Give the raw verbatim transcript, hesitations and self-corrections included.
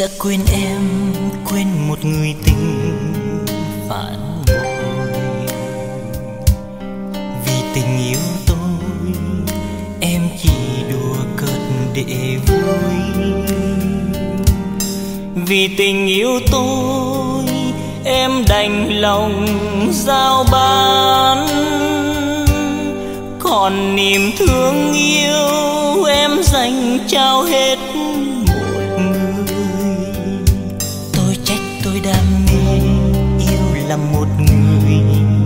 Đã quên em, quên một người tình phản bội. Vì tình yêu tôi, em chỉ đùa cợt để vui. Vì tình yêu tôi, em đành lòng giao bán. Còn niềm thương yêu em dành trao hết một người. Tôi trách tôi đam mê yêu là một người